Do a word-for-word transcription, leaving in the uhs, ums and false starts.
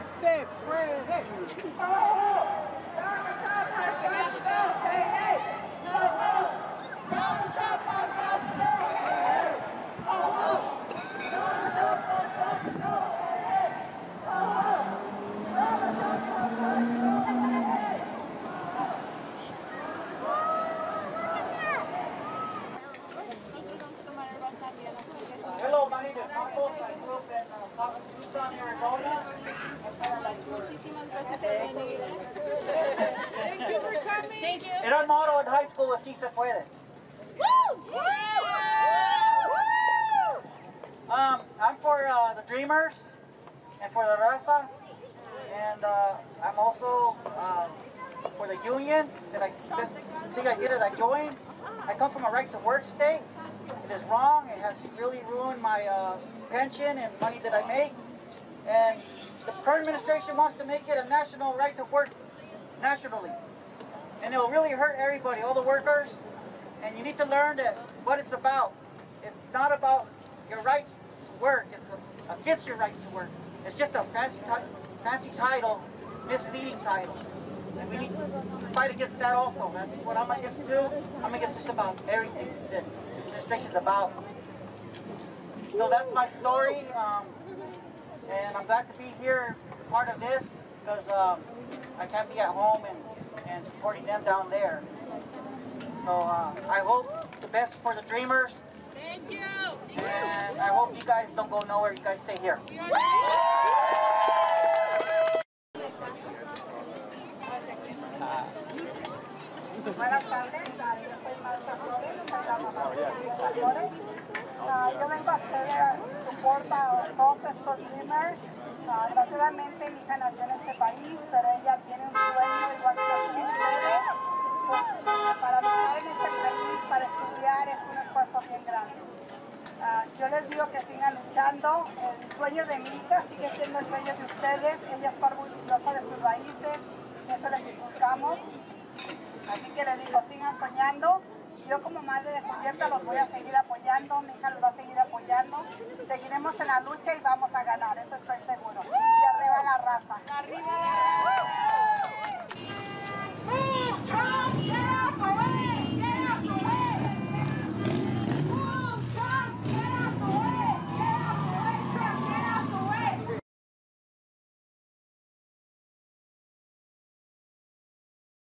se puede. Hello, my name is Marcos. I grew up in uh, South Tucson, Arizona. Muchísimas gracias por venir. Thank you for coming. Thank you. And our motto in high school was "Si se puede." Woo! Um, I'm for uh, the Dreamers and for the Raza, and uh, I'm also uh, for the union. That I this thing I did is I joined. I come from a right-to-work state. It is wrong. It has really ruined my uh, pension and money that I make. And the current administration wants to make it a national right to work nationally. And it'll really hurt everybody, all the workers. And you need to learn that what it's about. It's not about your rights to work. It's against your rights to work. It's just a fancy, fancy title, misleading title. And we need to fight against that also. That's what I'm against too. I'm against just about everything that this administration is about. So that's my story. Um, and I'm glad to be here, part of this, because um, I can't be at home and, and supporting them down there. So uh, I hope the best for the Dreamers. Thank you. And I hope you guys don't go nowhere. You guys stay here. Buenas tardes, yo soy Marta Flores, soy la mamá de Julieta Flores. Uh, yo vengo a hacer support a todos estos Dreamers. Uh, desgraciadamente mi hija nació en este país, pero ella tiene un sueño igual que ustedes. Pues, para luchar en este país, para estudiar, es un esfuerzo bien grande. Uh, yo les digo que sigan luchando. El sueño de mi hija sigue siendo el sueño de ustedes. Ella está orgullosa de sus raíces, eso les inculcamos. Así que les digo, sigan soñando. Yo como madre de Julieta los voy a seguir apoyando, mi hija los va a seguir apoyando. Seguiremos en la lucha y vamos a ganar, eso estoy segura.